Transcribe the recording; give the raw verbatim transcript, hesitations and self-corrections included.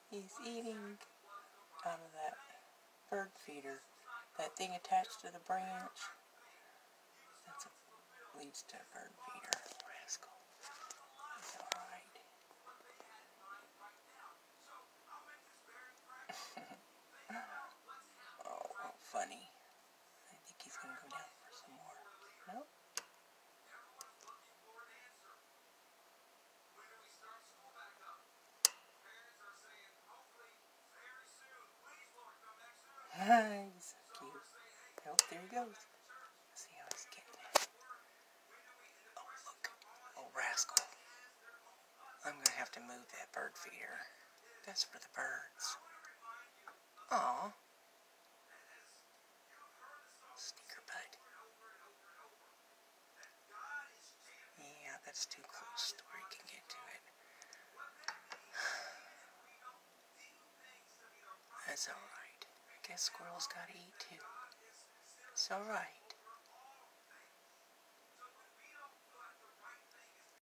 He's eating out of that bird feeder. That thing attached to the branch. That's a, leads to a bird feeder. Rascal. He's alright. Oh, how funny. I think he's going to go down for some more. Nope. He's so cute. Oh, there he goes. Let's see how he's getting it. Oh, look. Oh, rascal. I'm going to have to move that bird feeder. That's for the birds. Aw. Sneaker butt. Yeah, that's too close to where you can get to it. That's alright. I guess squirrels gotta eat too. It's alright.